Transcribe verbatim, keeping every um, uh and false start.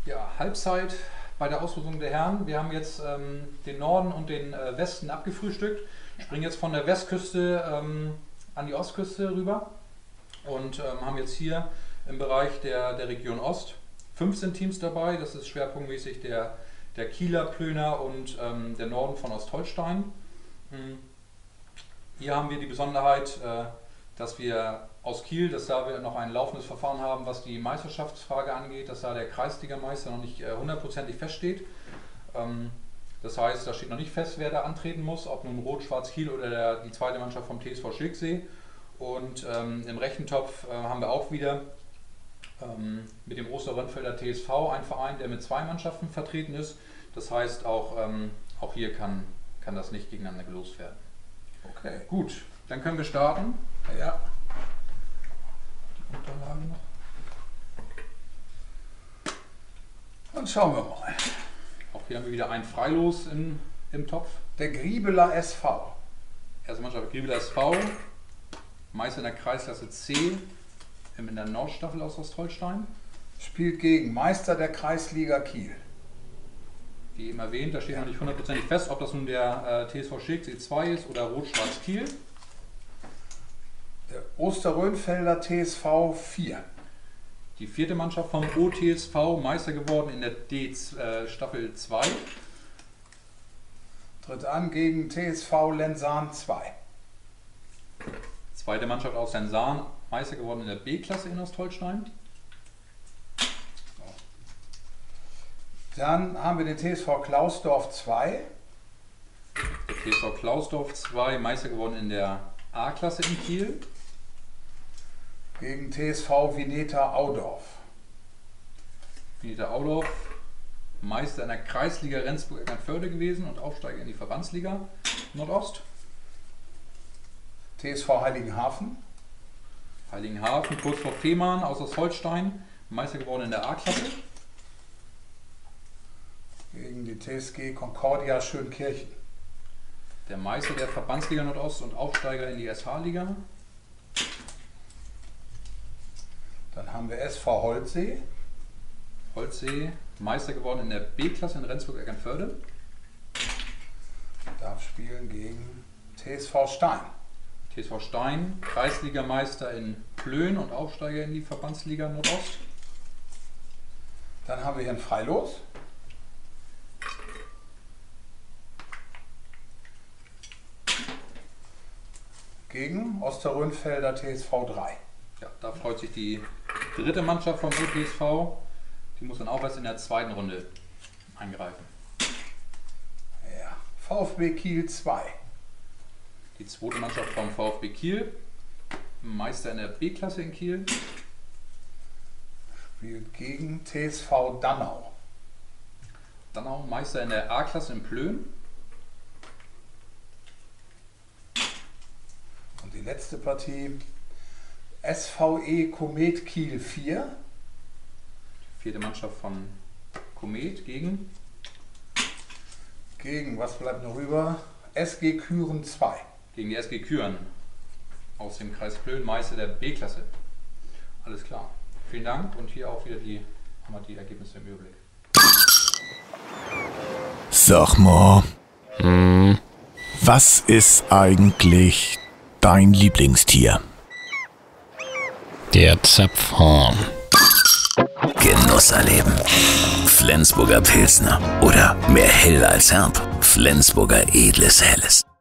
Ja, Halbzeit bei der Auslosung der Herren. Wir haben jetzt ähm, den Norden und den äh, Westen abgefrühstückt. Springen jetzt von der Westküste ähm, an die Ostküste rüber und ähm, haben jetzt hier im Bereich der, der Region Ost fünfzehn Teams dabei. Das ist schwerpunktmäßig der, der Kieler, Plöner und ähm, der Norden von Ostholstein. Mhm. Hier haben wir die Besonderheit, äh, dass wir aus Kiel, dass da wir noch ein laufendes Verfahren haben, was die Meisterschaftsfrage angeht, dass da der Kreisligameister noch nicht hundertprozentig äh, feststeht. Ähm, das heißt, da steht noch nicht fest, wer da antreten muss, ob nun Rot-Schwarz-Kiel oder der, die zweite Mannschaft vom T S V Schilksee. Und ähm, im Rechentopf äh, haben wir auch wieder ähm, mit dem Osterrönfelder T S V einen Verein, der mit zwei Mannschaften vertreten ist. Das heißt, auch, ähm, auch hier kann, kann das nicht gegeneinander gelost werden. Okay. Gut, dann können wir starten. Ja. Die Unterlage noch. Dann schauen wir mal. Auch hier haben wir wieder ein Freilos in, im Topf. Der Griebeler S V. Erste Mannschaft Griebeler S V, Meister in der Kreisklasse C in der Nordstaffel aus Ostholstein. Spielt gegen Meister der Kreisliga Kiel. Wie eben erwähnt, da steht noch nicht hundertprozentig fest, ob das nun der äh, T S V Schilksee zwei ist oder Rot-Schwarz-Kiel. Der Osterrönfelder T S V vier. Die vierte Mannschaft vom O T S V, Meister geworden in der D äh, Staffel zwei. Tritt an gegen T S V Lensahn zwei. Zweite Mannschaft aus Lensahn, Meister geworden in der B-Klasse in Ostholstein. Dann haben wir den T S V Klausdorf zwei. Der T S V Klausdorf zwei, Meister geworden in der A-Klasse in Kiel. Gegen T S V Vineta Audorf. Vineta Audorf, Meister in der Kreisliga Rendsburg-Eckernförde gewesen und Aufsteiger in die Verbandsliga Nordost. T S V Heiligenhafen. Heiligenhafen, kurz vor Fehmarn aus Ostholstein, Meister geworden in der A-Klasse. Gegen die T S G Concordia Schönkirchen. Der Meister der Verbandsliga Nordost und Aufsteiger in die S H-Liga. Dann haben wir S V Holzsee. Holzsee, Meister geworden in der B-Klasse in Rendsburg-Eckernförde. Darf spielen gegen T S V Stein. T S V Stein, Kreisligameister in Plön und Aufsteiger in die Verbandsliga Nordost. Dann haben wir hier ein Freilos. Gegen Osterrönfelder T S V drei. Ja, da freut sich die dritte Mannschaft vom O T S V. Die muss dann auch erst in der zweiten Runde eingreifen. Ja. VfB Kiel zwei. Die zweite Mannschaft vom VfB Kiel, Meister in der B-Klasse in Kiel. Spielt gegen T S V Dannau. Dannau, Meister in der A-Klasse in Plön. Und die letzte Partie S V E Komet Kiel vier. Vierte Mannschaft von Komet gegen Gegen, was bleibt noch über? S G Küren zwei. gegen die S G Küren aus dem Kreis Plön, Meister der B-Klasse. Alles klar. Vielen Dank und hier auch wieder die, haben wir die Ergebnisse im Überblick. Sag mal, Hm, was ist eigentlich dein Lieblingstier? der Zapfhahn. Genuss erleben. Flensburger Pilsner oder mehr hell als herb. Flensburger edles Helles.